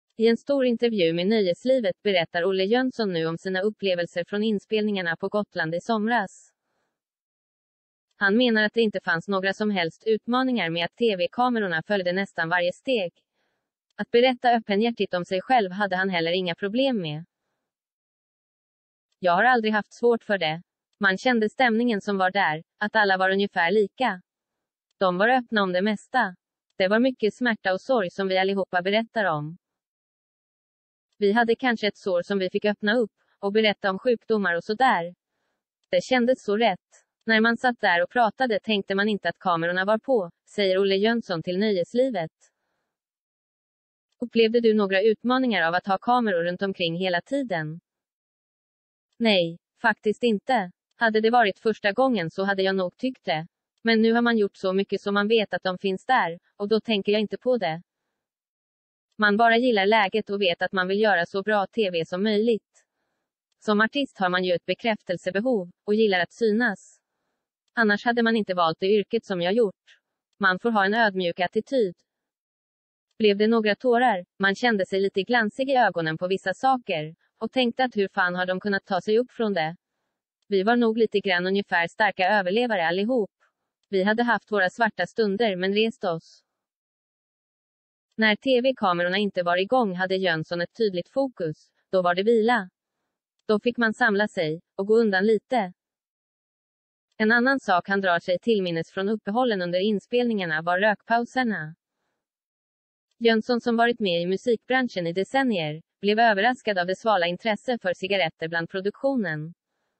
I en stor intervju med Nöjeslivet berättar Olle Jönsson nu om sina upplevelser från inspelningarna på Gotland i somras. Han menar att det inte fanns några som helst utmaningar med att tv-kamerorna följde nästan varje steg. Att berätta öppenhjärtigt om sig själv hade han heller inga problem med. Jag har aldrig haft svårt för det. Man kände stämningen som var där, att alla var ungefär lika. De var öppna om det mesta. Det var mycket smärta och sorg som vi allihopa berättar om. Vi hade kanske ett sår som vi fick öppna upp, och berätta om sjukdomar och sådär. Det kändes så rätt. När man satt där och pratade tänkte man inte att kamerorna var på, säger Olle Jönsson till Nöjeslivet. Upplevde du några utmaningar av att ha kameror runt omkring hela tiden? Nej, faktiskt inte. Hade det varit första gången så hade jag nog tyckt det. Men nu har man gjort så mycket så man vet att de finns där, och då tänker jag inte på det. Man bara gillar läget och vet att man vill göra så bra tv som möjligt. Som artist har man ju ett bekräftelsebehov, och gillar att synas. Annars hade man inte valt det yrket som jag gjort. Man får ha en ödmjuk attityd. Blev det några tårar, man kände sig lite glansig i ögonen på vissa saker, och tänkte att hur fan har de kunnat ta sig upp från det? Vi var nog lite grann ungefär starka överlevare allihop. Vi hade haft våra svarta stunder men rest oss. När tv-kamerorna inte var igång hade Jönsson ett tydligt fokus, då var det vila. Då fick man samla sig, och gå undan lite. En annan sak han drar sig till minnes från uppehållen under inspelningarna var rökpauserna. Jönsson som varit med i musikbranschen i decennier, blev överraskad av det svala intresse för cigaretter bland produktionen.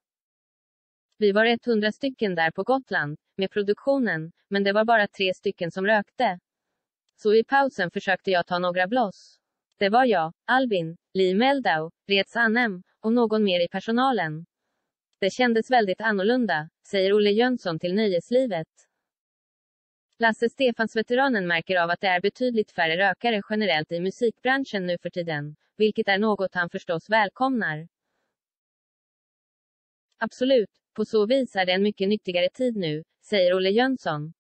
Vi var 100 stycken där på Gotland, med produktionen, men det var bara 3 stycken som rökte. Så i pausen försökte jag ta några bloss. Det var jag, Albin, Lee Meldau, Rets Annem, och någon mer i personalen. Det kändes väldigt annorlunda, säger Olle Jönsson till Nöjeslivet. Lasse Stefans-veteranen märker av att det är betydligt färre rökare generellt i musikbranschen nu för tiden, vilket är något han förstås välkomnar. Absolut, på så vis är det en mycket nyttigare tid nu, säger Olle Jönsson.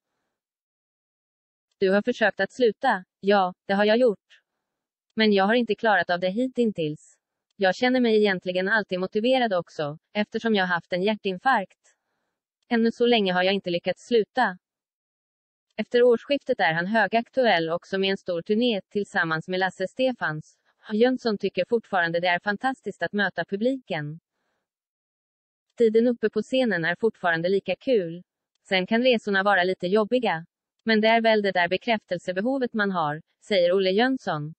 Du har försökt att sluta, ja, det har jag gjort. Men jag har inte klarat av det hittills. Jag känner mig egentligen alltid motiverad också, eftersom jag haft en hjärtinfarkt. Ännu så länge har jag inte lyckats sluta. Efter årsskiftet är han högaktuell också med en stor turné tillsammans med Lasse Stefans. Jönsson tycker fortfarande det är fantastiskt att möta publiken. Tiden uppe på scenen är fortfarande lika kul. Sen kan resorna vara lite jobbiga. Men det är väl det där bekräftelsebehovet man har, säger Olle Jönsson.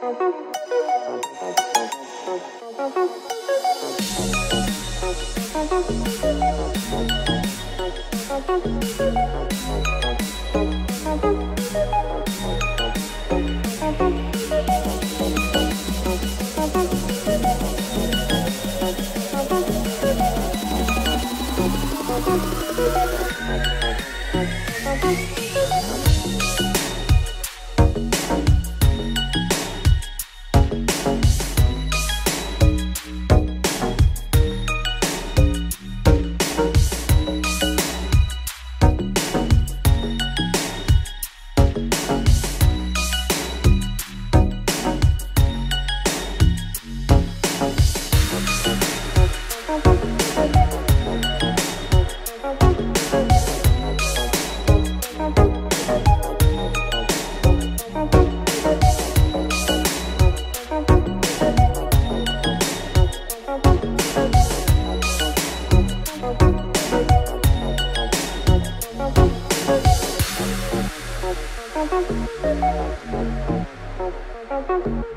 Thank you.